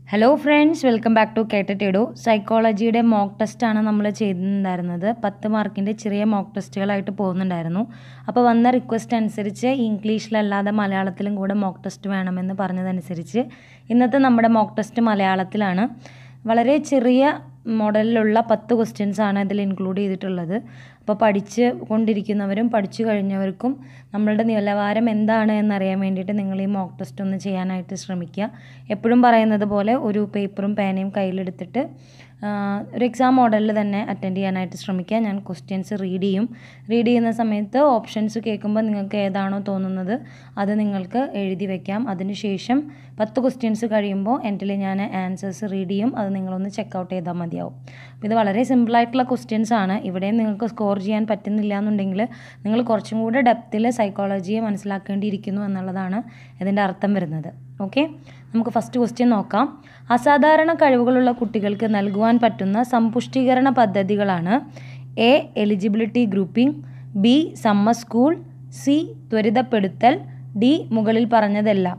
Hello friends, welcome back to KTET. സൈക്കോളജിയുടെ mock ടെസ്റ്റാണ് നമ്മൾ ചെയ്തിട്ടുണ്ടായിരുന്നത്. 10 മാർക്കിൻ്റെ ചെറിയ മോക്ക് ടെസ്റ്റുകളായിട്ട് പോകുന്നുണ്ടായിരുന്നു. അപ്പോൾ വന്ന റിക്വസ്റ്റ് അനുസരിച്ച് ഇംഗ്ലീഷിലല്ലാതെ മലയാളത്തിലും കൂടെ മോക്ക് ടെസ്റ്റ് വേണമെന്ന് പറഞ്ഞതനുസരിച്ച് ഇന്നത്തെ നമ്മുടെ മോക്ക് ടെസ്റ്റ് മലയാളത്തിലാണ്. വളരെ ചെറിയ മോഡലിലുള്ള 10 ക്വസ്റ്റ്യൻസാണ് ഇതിൽ ഇൻക്ലൂഡ് ചെയ്തിട്ടുള്ളത്. അപ്പോൾ പഠിച്ച് കൊണ്ടിരിക്കുന്നവരും പഠിച്ചു കഴിഞ്ഞവർക്കും നമ്മളുടെ നിലവാരം എന്താണ് എന്നറിയാൻ വേണ്ടിയിട്ട് നിങ്ങൾ ഈ മോക്ക് ടെസ്റ്റ് ഒന്ന് ചെയ്യാനായിട്ട് ശ്രമിക്കുക. എപ്പോഴും പറയുന്നത് പോലെ ഒരു പേപ്പറും പേനയും കയ്യിലെടുത്തിട്ട് ഒരു എക്സാം മോഡലിൽ തന്നെ അറ്റൻഡ് ചെയ്യാനായിട്ട് ശ്രമിക്കുക. ഞാൻ ക്വസ്റ്റ്യൻസ് റീഡ് ചെയ്യുന്ന സമയത്ത് ഓപ്ഷൻസ് കേൾക്കുമ്പോൾ നിങ്ങൾക്ക് ഏതാണോ തോന്നുന്നത് അത് നിങ്ങൾക്ക് എഴുതി വയ്ക്കാം. അതിനുശേഷം 10 ക്വസ്റ്റ്യൻസ് കഴിയുമ്പോൾ എൻഡിൽ ഞാൻ ആൻസേഴ്സ് റീഡ് ചെയ്യും. അത് നിങ്ങളൊന്ന് ചെക്കൗട്ട് ചെയ്താൽ മതിയാവും. അപ്പോൾ ഇത് വളരെ സിമ്പിളായിട്ടുള്ള ക്വസ്റ്റ്യൻസ് ആണ്. ഇവിടെയും നിങ്ങൾക്ക് സ്കോർ ചെയ്യാൻ പറ്റുന്നില്ല എന്നുണ്ടെങ്കിൽ നിങ്ങൾ കുറച്ചും കൂടെ ഡെപ്തിൽ സൈക്കോളജിയെ മനസ്സിലാക്കേണ്ടിയിരിക്കുന്നു എന്നുള്ളതാണ് ഇതിൻ്റെ അർത്ഥം വരുന്നത്. ഓക്കെ, നമുക്ക് ഫസ്റ്റ് ക്വസ്റ്റ്യൻ നോക്കാം. അസാധാരണ കഴിവുകളുള്ള കുട്ടികൾക്ക് നൽകുവാൻ പറ്റുന്ന സമ്പുഷ്ടീകരണ പദ്ധതികളാണ്: A. Eligibility grouping, B. Summer school, C. ത്വരിതപ്പെടുത്തൽ, ഡി. മുകളിൽ പറഞ്ഞതെല്ലാം.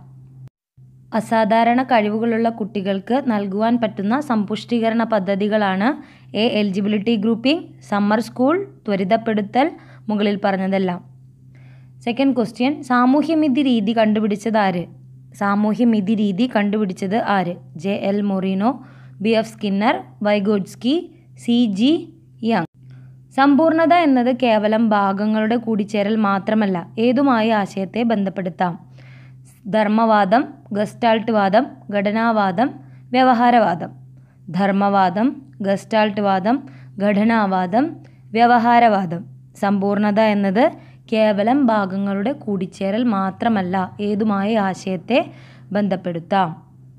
അസാധാരണ കഴിവുകളുള്ള കുട്ടികൾക്ക് നൽകുവാൻ പറ്റുന്ന സമ്പുഷ്ടീകരണ പദ്ധതികളാണ് A. Eligibility grouping, summer school, ത്വരിതപ്പെടുത്തൽ, മുകളിൽ പറഞ്ഞതെല്ലാം. Second question. സാമൂഹ്യമിതി രീതി കണ്ടുപിടിച്ചത് ആര്? സാമൂഹ്യമിതി രീതി കണ്ടുപിടിച്ചത് ആര്? J. L. Moreno, B. F. Skinner, Vygotsky, C. G. Young. സമ്പൂർണത എന്നത് കേവലം ഭാഗങ്ങളുടെ കൂടിച്ചേരൽ മാത്രമല്ല, ഏതുമായി ആശയത്തെ ബന്ധപ്പെടുത്താം? ധർമ്മവാദം, ഗസ്റ്റാൾട്ട് വാദം, ഘടനാവാദം, വ്യവഹാരവാദം. ധർമ്മവാദം, ഗസ്റ്റാൾട്ട് വാദം, ഘടനാവാദം, വ്യവഹാരവാദം. സമ്പൂർണത എന്നത് കേവലം ഭാഗങ്ങളുടെ കൂടിച്ചേരൽ മാത്രമല്ല, ഏതുമായി ആശയത്തെ ബന്ധപ്പെടുത്താം.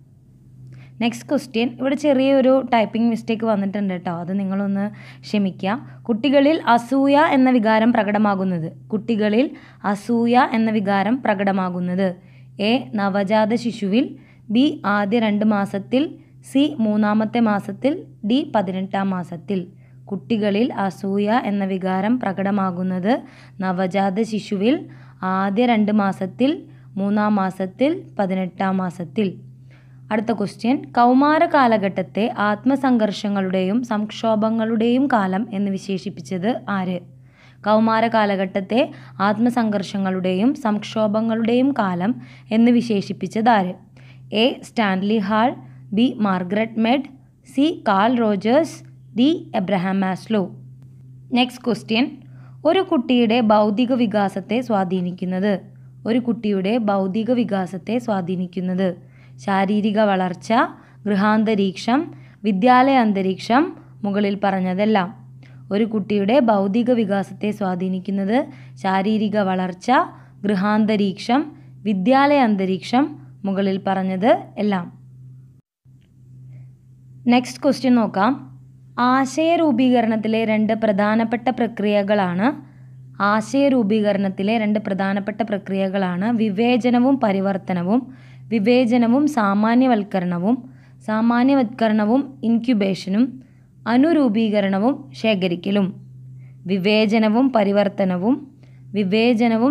Next question. ഇവിടെ ചെറിയൊരു ടൈപ്പിംഗ് മിസ്റ്റേക്ക് വന്നിട്ടുണ്ട് കേട്ടോ, അത് നിങ്ങളൊന്ന് ക്ഷമിക്കുക. കുട്ടികളിൽ അസൂയ എന്ന വികാരം പ്രകടമാകുന്നത്. കുട്ടികളിൽ അസൂയ എന്ന വികാരം പ്രകടമാകുന്നത്: എ. നവജാത ശിശുവിൽ, ബി. ആദ്യ 2 മാസത്തിൽ, സി. 3-ാമത്തെ മാസത്തിൽ, ഡി. 18-ാം മാസത്തിൽ. കുട്ടികളിൽ അസൂയ എന്ന വികാരം പ്രകടമാകുന്നത് നവജാത ശിശുവിൽ, ആദ്യ 2 മാസത്തിൽ, 3-ാം മാസത്തിൽ, 18-ാം മാസത്തിൽ. അടുത്ത ക്വസ്റ്റ്യൻ. കൗമാര കാലഘട്ടത്തെ ആത്മസംഘർഷങ്ങളുടെയും സംക്ഷോഭങ്ങളുടെയും കാലം എന്ന് വിശേഷിപ്പിച്ചത് ആര്? കൗമാര കാലഘട്ടത്തെ ആത്മസംഘർഷങ്ങളുടെയും സംക്ഷോഭങ്ങളുടെയും കാലം എന്ന് വിശേഷിപ്പിച്ചത് ആര്? A. Stanley Hall, B. Margaret Mead, C. Carl Rogers, D. Abraham Maslow. Next question. ഒരു കുട്ടിയുടെ ബൗദ്ധിക വികാസത്തെ സ്വാധീനിക്കുന്നത്. ഒരു കുട്ടിയുടെ ബൗദ്ധിക വികാസത്തെ സ്വാധീനിക്കുന്നത്: ശാരീരിക വളർച്ച, ഗൃഹാന്തരീക്ഷം, വിദ്യാലയ അന്തരീക്ഷം, മുകളിൽ പറഞ്ഞതെല്ലാം. ഒരു കുട്ടിയുടെ ബൗദ്ധിക വികാസത്തെ സ്വാധീനിക്കുന്നത് ശാരീരിക വളർച്ച, ഗൃഹാന്തരീക്ഷം, വിദ്യാലയ അന്തരീക്ഷം, മുകളിൽ പറഞ്ഞത് എല്ലാം. നെക്സ്റ്റ് ക്വസ്റ്റ്യൻ നോക്കാം. ആശയരൂപീകരണത്തിലെ 2 പ്രധാനപ്പെട്ട പ്രക്രിയകളാണ് വിവേചനവും പരിവർത്തനവും, വിവേചനവും സാമാന്യവൽക്കരണവും ഇൻക്യുബേഷനും, അനുരൂപീകരണവും ശേഖരിക്കലും. വിവേചനവും പരിവർത്തനവും, വിവേചനവും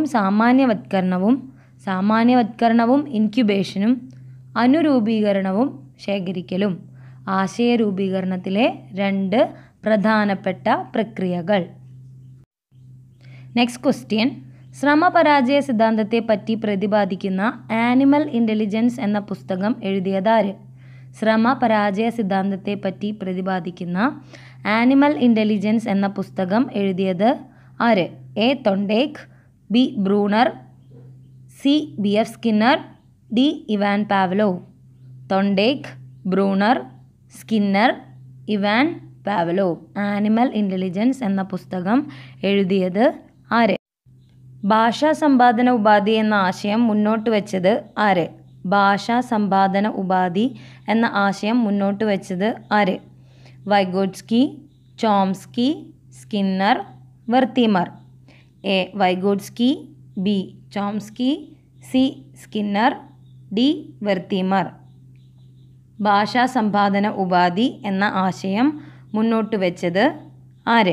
സാമാന്യവത്കരണവും ഇൻക്യുബേഷനും, അനുരൂപീകരണവും ശേഖരിക്കലും. ആശയരൂപീകരണത്തിലെ 2 പ്രധാനപ്പെട്ട പ്രക്രിയകൾ. Next question. ശ്രമപരാജയ സിദ്ധാന്തത്തെ പറ്റി പ്രതിപാദിക്കുന്ന ആനിമൽ ഇൻ്റലിജൻസ് എന്ന പുസ്തകം എഴുതിയതാര്? ശ്രമപരാജയ സിദ്ധാന്തത്തെ പറ്റി പ്രതിപാദിക്കുന്ന ആനിമൽ ഇൻ്റലിജൻസ് എന്ന പുസ്തകം എഴുതിയത് ആര്? A. Thorndike, B. Bruner, C. B. F. Skinner, D. Ivan Pavlov. Thorndike, Bruner, Skinner, Ivan Pavlov. Animal intelligence എന്ന പുസ്തകം എഴുതിയത് ആര്? ഭാഷാ സമ്പാദന ഉപാധി എന്ന ആശയം മുന്നോട്ട് വെച്ചത് ആര്? ഭാഷാ സമ്പാദന ഉപാധി എന്ന ആശയം മുന്നോട്ട് വെച്ചത് ആര്? Vygotsky, Chomsky, Skinner, Wertheimer. A. Vygotsky, B. Chomsky, C. Skinner, D. Wertheimer. ഭാഷാ സമ്പാദന ഉപാധി എന്ന ആശയം മുന്നോട്ട് വെച്ചത് ആര്?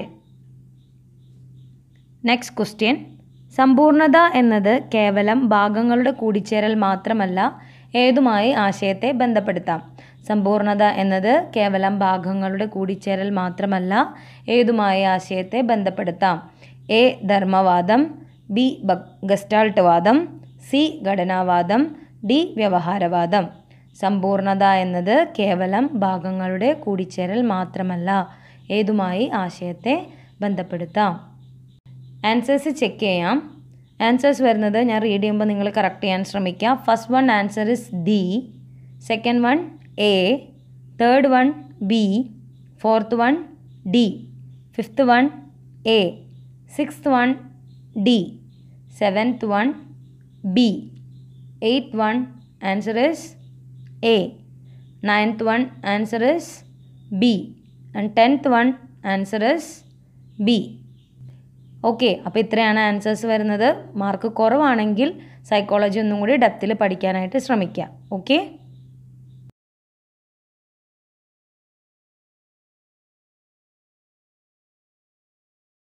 Next question. സമ്പൂർണത എന്നത് കേവലം ഭാഗങ്ങളുടെ കൂടിച്ചേരൽ മാത്രമല്ല, ഏതുമായി ആശയത്തെ ബന്ധപ്പെടുത്താം? സമ്പൂർണ്ണത എന്നത് കേവലം ഭാഗങ്ങളുടെ കൂടിച്ചേരൽ മാത്രമല്ല, ഏതുമായ ആശയത്തെ ബന്ധപ്പെടുത്താം. എ ധർമ്മവാദം, ബി ഗസ്റ്റാൾട്ട് വാദം, സി ഘടനാവാദം, ഡി വ്യവഹാരവാദം. സമ്പൂർണ്ണത എന്നത് കേവലം ഭാഗങ്ങളുടെ കൂടിച്ചേരൽ മാത്രമല്ല, ഏതുമായി ആശയത്തെ ബന്ധപ്പെടുത്താം. ആൻസേഴ്സ് ചെക്ക് ചെയ്യാം. ആൻസേഴ്സ് വരുന്നത് ഞാൻ റീഡ് ചെയ്യുമ്പോൾ നിങ്ങൾ കറക്റ്റ് ചെയ്യാൻ ശ്രമിക്കുക. First one answer is D, second one A, third one B, fourth one D, fifth one A, sixth one D, seventh one B, eighth one answer is A, ninth one answer is B, and 10th one answer is B. Okay, അപ്പോൾ ഇത്രയാണ് answers വരുന്നത്. Mark കുറവാണെങ്കിൽ psychology ഒന്നും കൂടി ഡെപ്തിൽ പഠിക്കാനായിട്ട് ശ്രമിക്കുക. Okay.